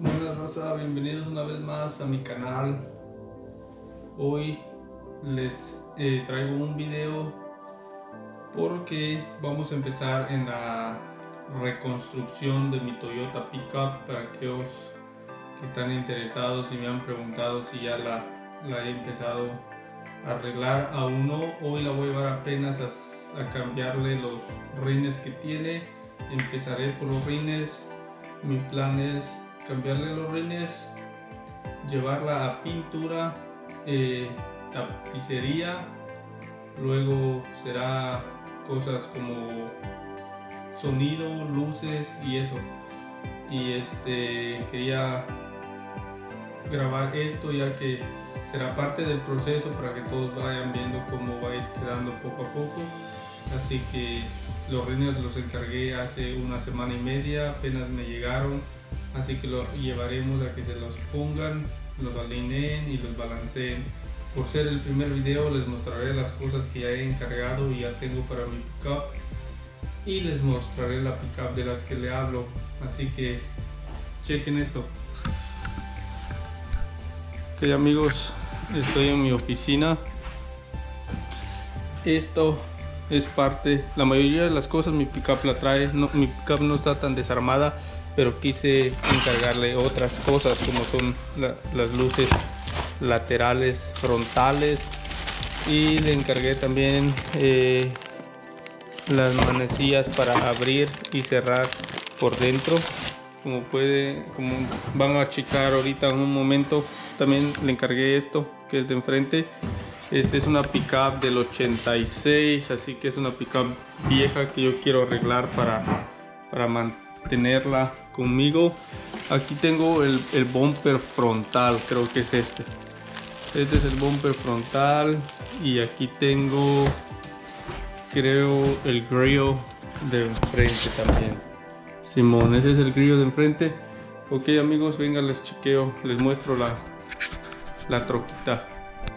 Buenas raza, bienvenidos una vez más a mi canal. Hoy les traigo un video porque vamos a empezar en la reconstrucción de mi Toyota Pickup. Para aquellos que están interesados y me han preguntado si ya la he empezado a arreglar, aún no. Hoy la voy a llevar apenas a cambiarle los rines que tiene. Empezaré por los rines. Mi plan es cambiarle los rines, llevarla a pintura, tapicería, luego será cosas como sonido, luces y eso. Y quería grabar esto ya que será parte del proceso para que todos vayan viendo cómo va a ir quedando poco a poco. Así que los rines los encargué hace una semana y media, apenas me llegaron. Así que lo llevaremos a que se los pongan, los alineen y los balanceen. Por ser el primer video les mostraré las cosas que ya he encargado y ya tengo para mi pickup, y les mostraré la pickup de las que le hablo. Así que chequen esto. Ok amigos, estoy en mi oficina. Esto es parte, la mayoría de las cosas mi pickup la trae. Mi pickup no está tan desarmada, pero quise encargarle otras cosas como son las luces laterales, frontales, y le encargué también las manecillas para abrir y cerrar por dentro. Como van a checar ahorita en un momento, también le encargué esto que es de enfrente. Esta es una pickup del 86, así que es una pickup vieja que yo quiero arreglar para mantenerla conmigo. Aquí tengo el bumper frontal, creo que es este es el bumper frontal, y aquí tengo, creo, el grill de enfrente también. Simón, ese es el grill de enfrente. Ok amigos, venga, les chequeo, les muestro la troquita.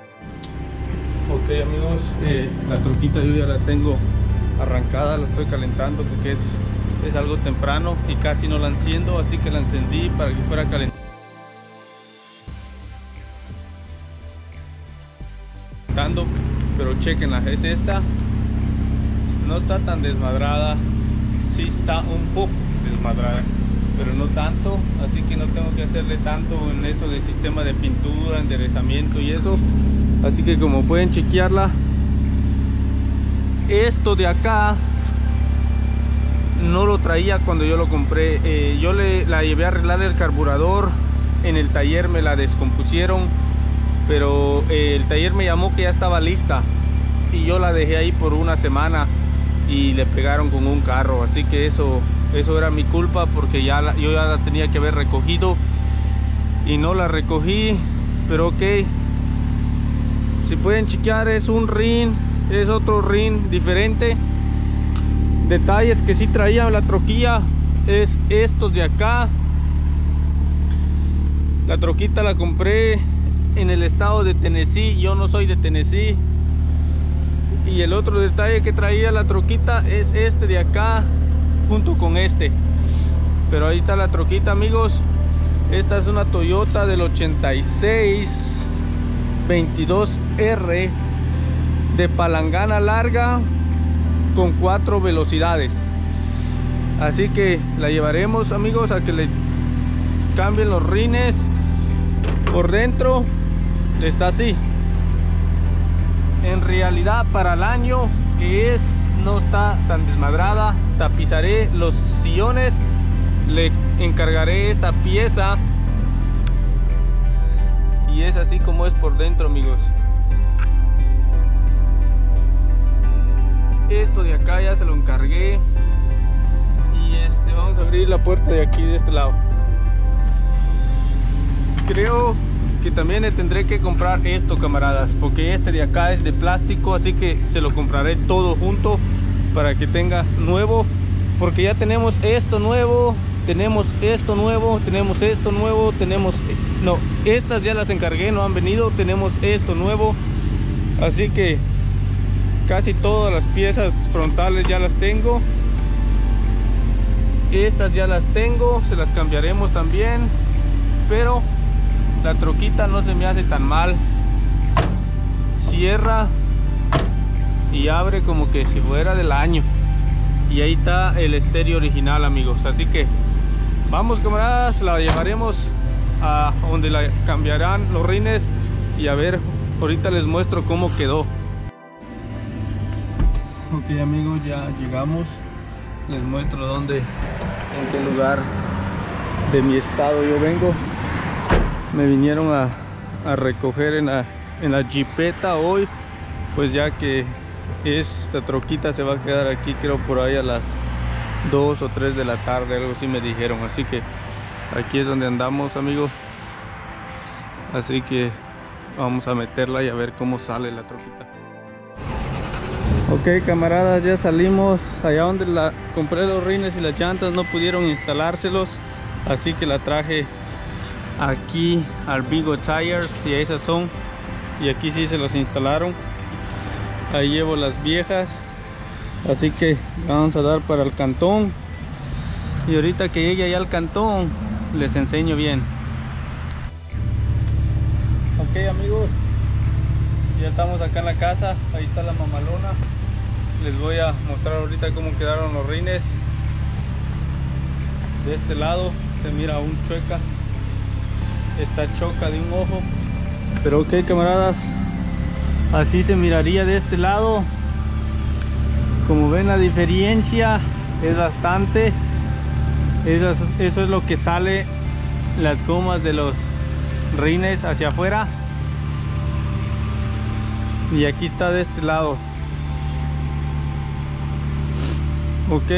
Ok amigos, la troquita yo ya la tengo arrancada, la estoy calentando porque es algo temprano y casi no la enciendo, así que la encendí para que fuera calentando. Pero chequenla, es esta, no está tan desmadrada, sí está un poco desmadrada, pero no tanto, así que no tengo que hacerle tanto en esto del sistema de pintura, enderezamiento y eso. Así que como pueden chequearla, esto de acá no lo traía cuando yo lo compré. Yo la llevé a arreglar el carburador en el taller, me la descompusieron, pero el taller me llamó que ya estaba lista y yo la dejé ahí por una semana y le pegaron con un carro. Así que eso era mi culpa, porque yo ya la tenía que haber recogido y no la recogí. Pero ok, si pueden chequear, es un rin, es otro rin diferente. Detalles que sí traía la troquilla es estos de acá. La troquita la compré en el estado de Tennessee, yo no soy de Tennessee. Y el otro detalle que traía la troquita es este de acá junto con este. Pero ahí está la troquita amigos. Esta es una Toyota del 86 22R de palangana larga con 4 velocidades. Así que la llevaremos amigos a que le cambien los rines. Por dentro está así. En realidad para el año que es, no está tan desmadrada. Tapizaré los sillones, le encargaré esta pieza, y es así como es por dentro amigos. Esto de acá ya se lo encargué, y vamos a abrir la puerta de aquí, de este lado. Creo que también le tendré que comprar esto, camaradas, porque este de acá es de plástico, así que se lo compraré todo junto para que tenga nuevo, porque ya tenemos esto nuevo, tenemos esto nuevo, tenemos esto nuevo, no, estas ya las encargué, no han venido, tenemos esto nuevo. Así que casi todas las piezas frontales ya las tengo. Estas ya las tengo, se las cambiaremos también. pero la troquita no se me hace tan mal. Cierra y abre como que si fuera del año. Y ahí está el estéreo original, amigos. Así que vamos, camaradas, la llevaremos a donde la cambiarán los rines y a ver, ahorita les muestro cómo quedó. Ok, amigos, ya llegamos. Les muestro dónde, en qué lugar de mi estado yo vengo. Me vinieron a recoger en la jipeta hoy, pues ya que esta troquita se va a quedar aquí, creo por ahí a las 2 o 3 de la tarde, algo así me dijeron. Así que aquí es donde andamos, amigos. Así que vamos a meterla y a ver cómo sale la troquita. Ok, camaradas, ya salimos. Allá donde la compré los rines y las llantas no pudieron instalárselos, así que la traje aquí al Vigo Tires y a esa son, y aquí sí se los instalaron. Ahí llevo las viejas, así que vamos a dar para el cantón, y ahorita que llegue allá al cantón les enseño bien. Ok, amigos, ya estamos acá en la casa. Ahí está la mamalona. Les voy a mostrar ahorita cómo quedaron los rines. De este lado se mira aún chueca, está choca de un ojo, pero ok, camaradas, así se miraría de este lado. Como ven, la diferencia es bastante. Eso es lo que sale las gomas de los rines hacia afuera, y aquí está de este lado. Ok,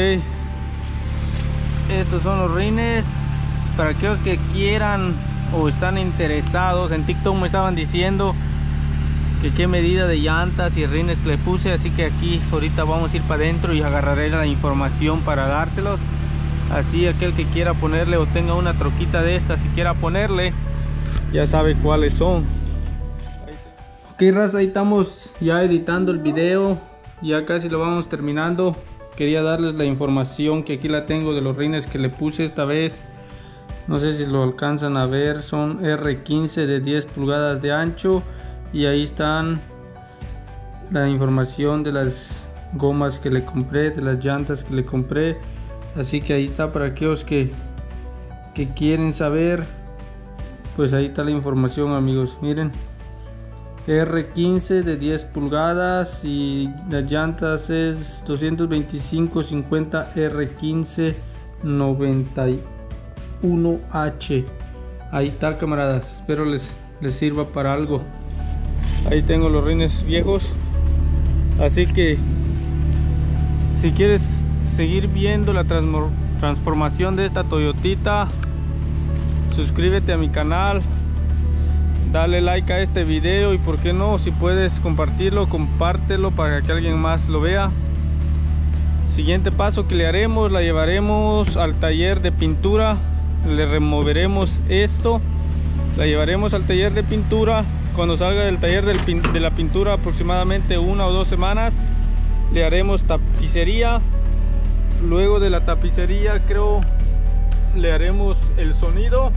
estos son los rines. Para aquellos que quieran o están interesados, en TikTok me estaban diciendo que qué medida de llantas y rines le puse, así que aquí ahorita vamos a ir para adentro y agarraré la información para dárselos. Así aquel que quiera ponerle o tenga una troquita de esta, si quiera ponerle, ya sabe cuáles son. Ok, raza, ahí estamos ya editando el video, ya casi lo vamos terminando. Quería darles la información que aquí la tengo de los rines que le puse esta vez. No sé si lo alcanzan a ver, son R15 de 10 pulgadas de ancho, y ahí están la información de las gomas que le compré, de las llantas que le compré. Así que ahí está para aquellos que quieren saber, pues ahí está la información, amigos. Miren, R15 de 10 pulgadas y las llantas es 225/50 R15 91H. Ahí está, camaradas, espero les sirva para algo. Ahí tengo los rines viejos, así que si quieres seguir viendo la transformación de esta Toyotita, suscríbete a mi canal, dale like a este video, y por qué no, si puedes compartirlo, compártelo para que alguien más lo vea. Siguiente paso que le haremos, la llevaremos al taller de pintura, le removeremos esto, la llevaremos al taller de pintura. Cuando salga del taller de la pintura, aproximadamente 1 o 2 semanas, le haremos tapicería. Luego de la tapicería, creo, le haremos el sonido.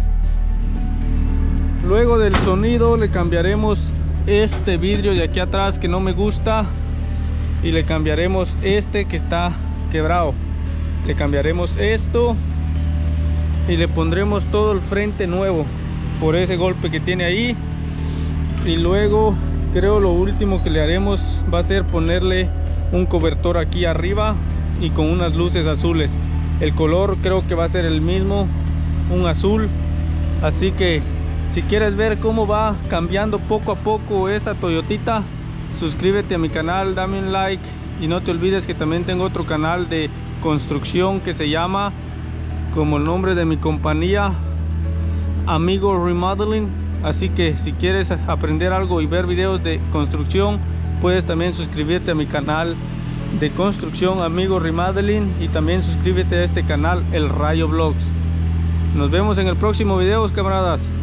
Luego del sonido le cambiaremos este vidrio de aquí atrás que no me gusta, y le cambiaremos este que está quebrado. Le cambiaremos esto y le pondremos todo el frente nuevo por ese golpe que tiene ahí. Y luego creo lo último que le haremos va a ser ponerle un cobertor aquí arriba y con unas luces azules. El color creo que va a ser el mismo, un azul. Así que si quieres ver cómo va cambiando poco a poco esta Toyotita, suscríbete a mi canal, dame un like, y no te olvides que también tengo otro canal de construcción que se llama, como el nombre de mi compañía, Amigo Remodeling. Así que si quieres aprender algo y ver videos de construcción, puedes también suscribirte a mi canal de construcción, Amigo Remodeling, y también suscríbete a este canal, El Rayo Vlogs. Nos vemos en el próximo video, camaradas.